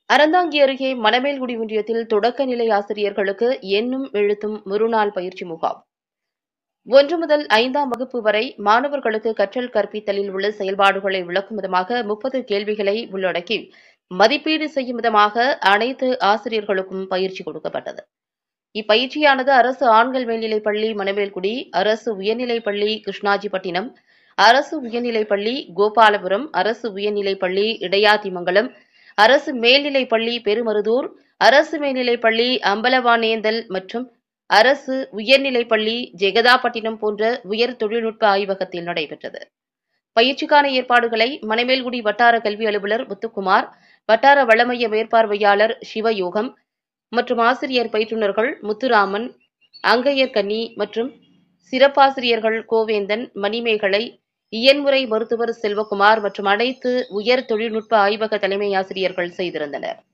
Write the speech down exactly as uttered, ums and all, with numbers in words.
அறந்தாங்கி அருகே மணமேல்குடி ஒன்றியத்தில் தொடக்க நிலை ஆசிரியர்களுக்கு எண்ணும் எழுத்தும் ஒருநாள் பயிற்சி முகாம். ஒன்று முதல் ஐந்தாம் வகுப்பு வரை மாணவர்களுக்கு கற்றல் கற்பித்தலில் உள்ள செயல்பாடுகளை விளக்கும் விதமாக முப்பது கேள்விகளை உள்ளடக்கி மதிப்பீடு செய்யும் விதமாக அனைத்து ஆசிரியர்களுக்கும் பயிற்சி கொடுக்கப்பட்டது. இப்பயிற்சியானது அரசு ஆண்கள் மேல்நிலைப்பள்ளி மணமேல்குடி, அரசு உயர்நிலைப்பள்ளி கிருஷ்ணாஜிப்பட்டினம், அரசு உயர்நிலைப்பள்ளி கோபாலபுரம், அரசு உயர்நிலைப்பள்ளி இடையாத்திமங்கலம், அரசு மேல்நிலைப்பள்ளி பெருமருதூர், அரசு மேல்நிலைப்பள்ளி அம்பலவானேந்தல் மற்றும் அரசு உயர்நிலைப்பள்ளி ஜெகதாப்பட்டினம் போன்ற உயர் தொழில்நுட்ப ஆய்வகத்தில் நடைபெற்றது. பயிற்சிக்கான ஏற்பாடுகளை மணமேல்குடி வட்டார கல்வி அலுவலர் முத்துக்குமார், வட்டார வளமைய மேற்பார்வையாளர் சிவயோகம் மற்றும் ஆசிரியர் பயிற்றுநர்கள் முத்துராமன், அங்கையர்கன்னி மற்றும் சிறப்பாசிரியர்கள் கோவேந்தன், மணிமேகலை, இயன்முறை மருத்துவர் செல்வகுமார் மற்றும் அனைத்து உயர் தொழில்நுட்ப ஆய்வக தலைமை ஆசிரியர்கள் செய்திருந்தனர்.